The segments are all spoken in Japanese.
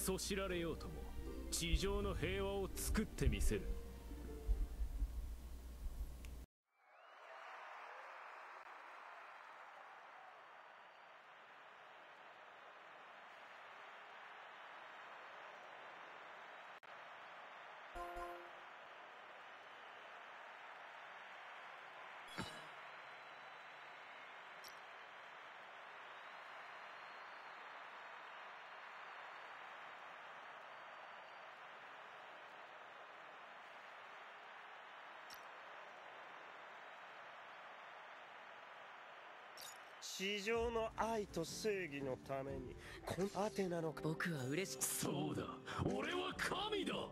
そしられようとも地上の平和を作ってみせる。 地上の愛と正義のためにアテナの僕は嬉しい。 そうだ、俺は神だ。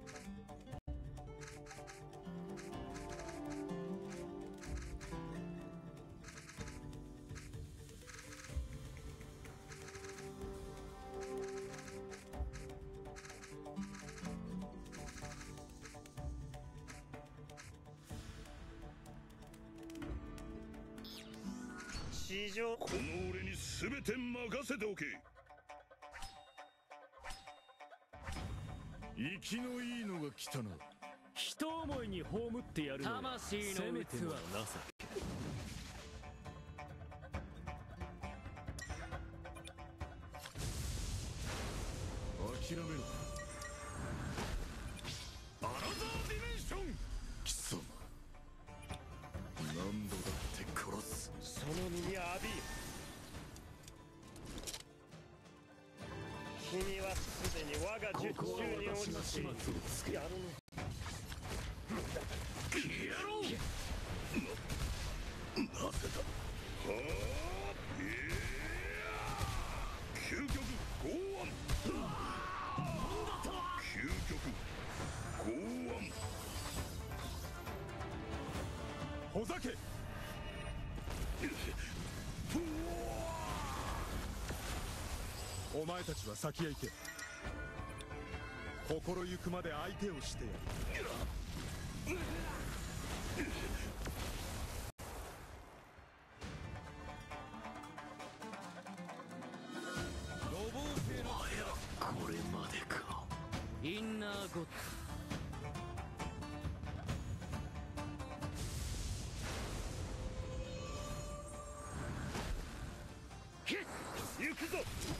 地上、 この俺に全て任せておけ。生きのいいのが来たな。 一思いに葬ってやるのが魂の器せめての情け。 諦めろ。アナザーディメンション。貴様、何度だって殺す。 その身に浴びよ。君はすでに我が術ここは中に落私がちている。 始末をつける。 やるね。 やろう。なぜだ。はあ、究極剛腕。究極剛腕。 ほざけ。 お前たちは先へ行け。心ゆくまで相手をしてやる。 これまでか。 インナーゴッド。 行くぞ。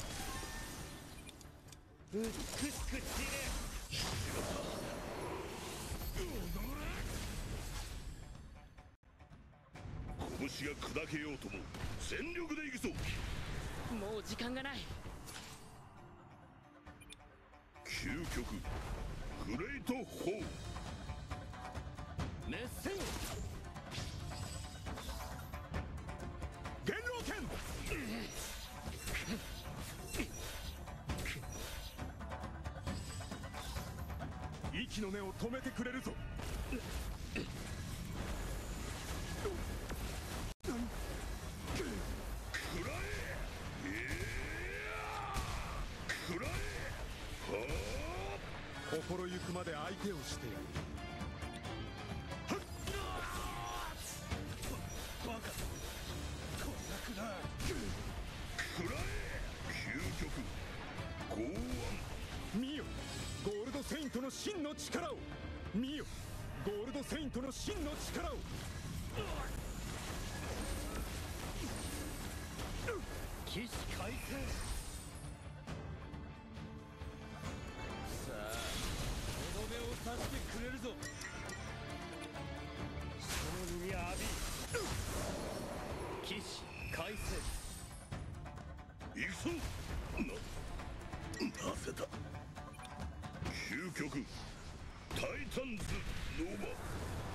美しく散れ。 拳が砕けようとも全力で行くぞ。 もう時間がない。 究極グレイト・ホー。 熱戦。 元老剣。息の根を止めてくれるぞ。 食らえ。食らえ。はあ。 心ゆくまで相手をしてやる。 バカ。こんなくな。食らえ。究極剛腕。 見よ、ゴールドセイントの真の力を。見よ、ゴールドセイントの真の力を。 起死回生。さあ、とどめを刺してくれるぞ。 その身に浴び。 起死回生。 行くぞ。なぜだ。究極タイタンズノーバ。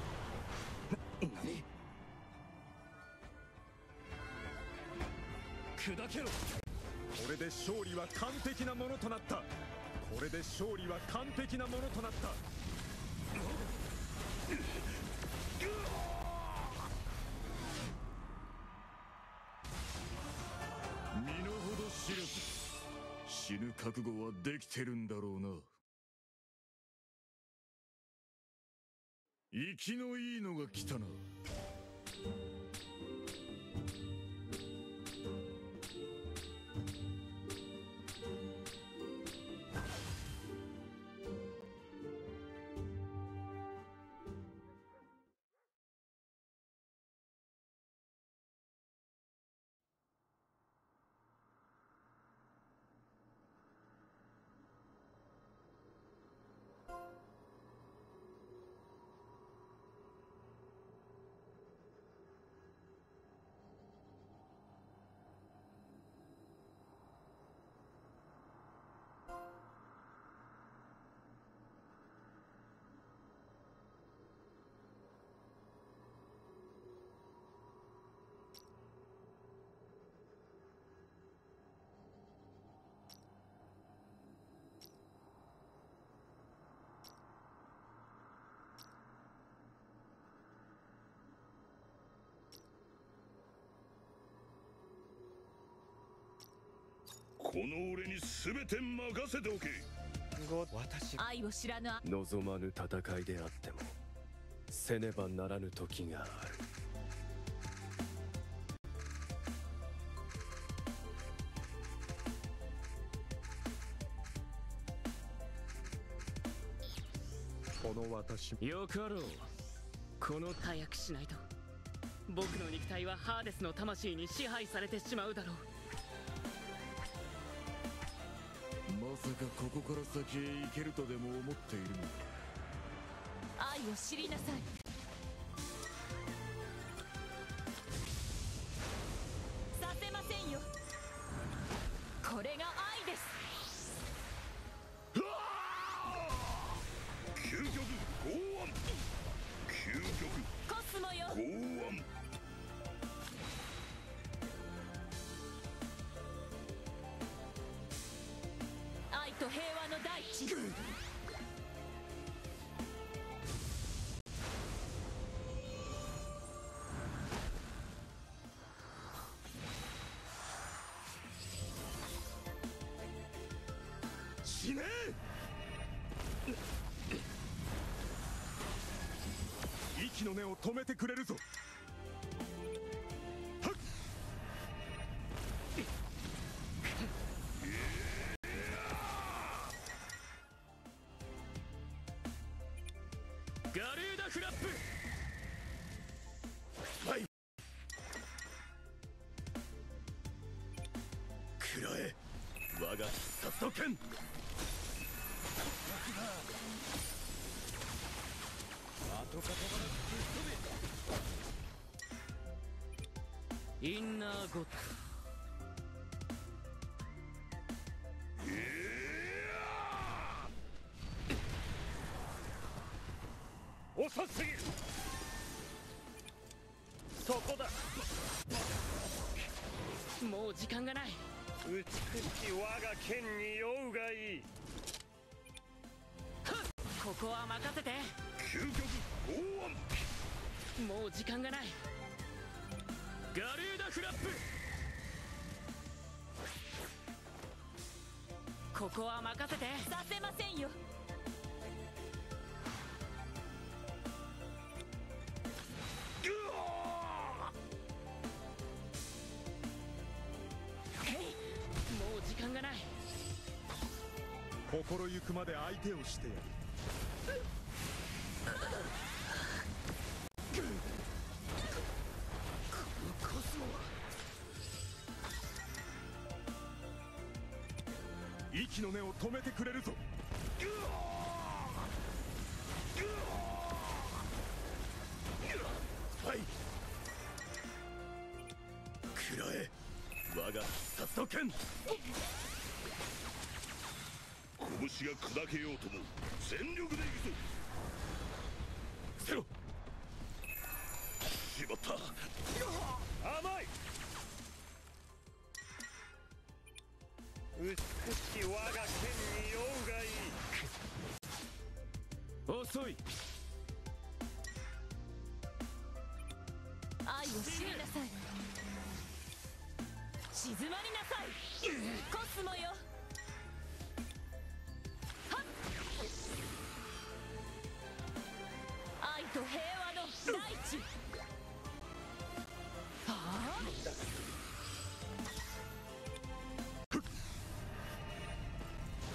砕けろ。 これで勝利は完璧なものとなった。これで勝利は完璧なものとなった。 身の程知らず。死ぬ覚悟はできてるんだろうな。生きのいいのが来たな。 この俺に全て任せておけ。 私愛を知らぬ望まぬ戦いであってもせねばならぬ時がある。 この私よかろう。この早くしないと僕の肉体はハーデスの魂に支配されてしまうだろう。 まさかここから先へ行けるとでも思っているのか。 愛を知りなさい。させませんよ。これが愛です。 究極剛腕、究極コスモよ。 剛腕。 愛と平和の大地。 死ねえ。息の根を止めてくれるぞ。はっ。 ガルーダフラップ。 はい。食らえ我が必殺の剣。 跡形もなくインナーゴッ遅すぎる。そこだ。 もう時間がない。 美しき我が剣に酔うがいい。 ここは任せて。 究極剛腕。 もう時間がない。ガルーダフラップ。ここは任せて。 させませんよ。 もう時間がない。 心ゆくまで相手をしてやる。息の根を止めてくれるぞ。 はい食らえ我が必殺の剣。拳が砕けようとも全力でいくぞ。捨てろ。しまった。 甘い。美しき我が剣に酔うがいい。 遅い。 愛を知りなさい。静まりなさい。コスモよ。はっ。愛と平和の大地。はあ。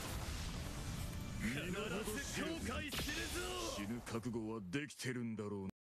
必ず後悔するぞ。死ぬ覚悟はできてるんだろうな。